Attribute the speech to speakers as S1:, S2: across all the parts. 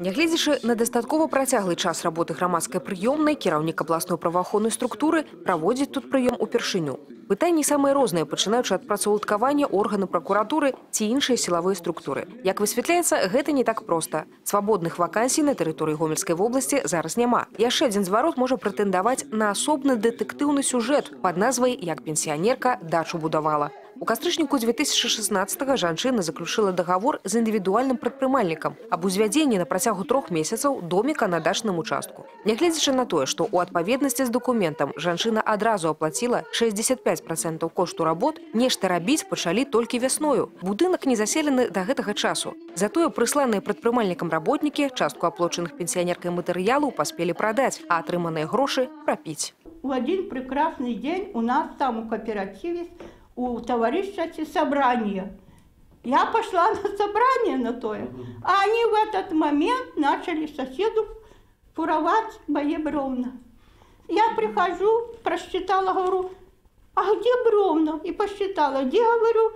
S1: Нягледзячы на дастаткова працяглы час работы грамадскай прыёмнай, кіраўнік абласной праваахоўнай структуры праводзіць тут прыём упершыню. Пытанні самыя розныя, пачынаючы ад працаўладкавання органы пракуратуры ці іншыя сілавыя структуры. Як высвятляецца, гэта не так проста. Свабодных вакансій на тэрыторыі Гомельскай вобласці зараз няма. Яшчэ адзін зварот можа прэтэндаваць на асобны дэтэктыўны сюжэт пад назвай «Як пенсіянерка дачу будавала». У кастрычніку 2016-го жанчына заключила договор з індывідуальным прадпрымальнікам аб узвядзенні на працягу 3 месяцаў доміка на дачным участку. Нягледзячы на тое, што ў адпаведнасці з дакументам жанчына адразу аплаціла 65% кошту работ, нешта рабіць пачалі толькі вясною. Будынак не заселены да гэтага часу. Затое прысланыя прадпрымальнікам работнікі частку аплочаных пенсіянеркай матэрыялу паспелі прадаць, а атрыманыя грошы прапіць.
S2: В один прекрасный день у нас там у кооперативе у товарища собрание. Я пошла на собрание на то, а они в этот момент начали соседу фуровать мои бревна. Я прихожу, просчитала, говорю, а где бревна? И посчитала, где, говорю,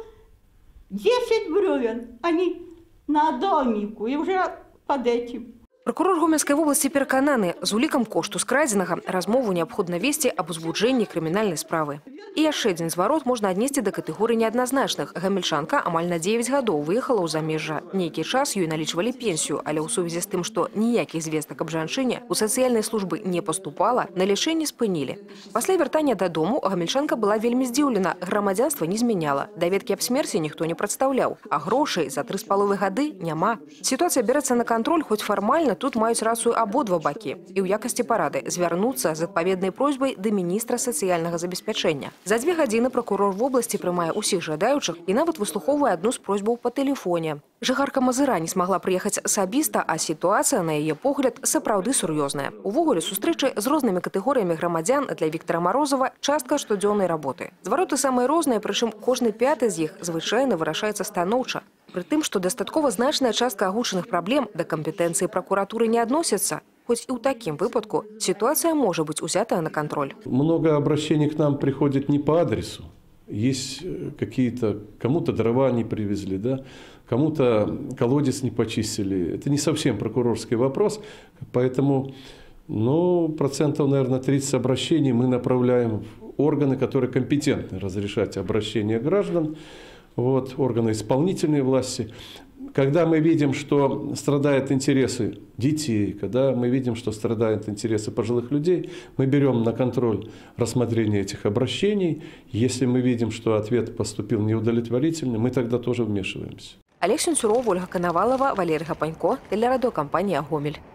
S2: 10 бревен, они на домику, и уже под этим.
S1: Прокурор Гомельской области перакананы, з улікам кошту скрадзенага размову неабходна весці аб узбуджэнні крымінальнай справы. І яшчэ адзін зварот можна аднесці да катэгорыі неадназначных. Гамельчанка амаль на 9 гадоў выехала ў замежжа. Нейкі час ёй налічвалі пенсію, але ў сувязі з тым, што ніякіх звестак аб жанчыне у сацыяльнай службы не паступала, на лячэнне спынілі. Пасля вяртання дадому гамельчанка была вельмі здзіўлена, грамадзянства не змяняла. Даведкі аб смерці ніхто не прадстаўляў, а грошай за 3,5 гады няма. Сітуацыя бярэцца на кантроль, хоць фармальна тут маюць рацыю абодва бакі. І ў якасці парады звярнуцца з адпаведнай просьбай да міністра сацыяльнага забеспячэння. За 2 гадзіны прокурор вобласці прымае ўсіх жадаючых і нават выслухоўвае адну з просьбаў па тэлефоне. Жыхарка Мазыра не смагла прыехаць асабіста, а сітуацыя, на яе погляд, сапраўды сур'ёзная. Увогуле сустрэчы з рознымі катэгорыямі грамадзян для Віктара Марозава частка штодзённай работы. Звароты самыя розныя, прычым кожны 5 з іх звычайна вырашаецца станоўча. Пры тым, што дастаткова значная частка агучаных праблем да кампетэнцыі пракуратуры не адносіцца, хоть и в таким выпадку ситуация может быть взята на контроль.
S3: Много обращений к нам приходит не по адресу. Есть какие-то, кому-то дрова не привезли, да? Кому-то колодец не почистили. Это не совсем прокурорский вопрос, поэтому процентов, наверное, 30 обращений мы направляем в органы, которые компетентны разрешать обращения граждан, органы исполнительной власти. Когда мы видим, что страдают интересы детей, когда мы видим, что страдают интересы пожилых людей, мы берем на контроль рассмотрение этих обращений. Если мы видим, что ответ поступил неудовлетворительный, мы тогда тоже вмешиваемся.
S1: Олег Сенцюров, Ольга Коновалова, Валерий Гапанько, телерадиокомпания «Гомель».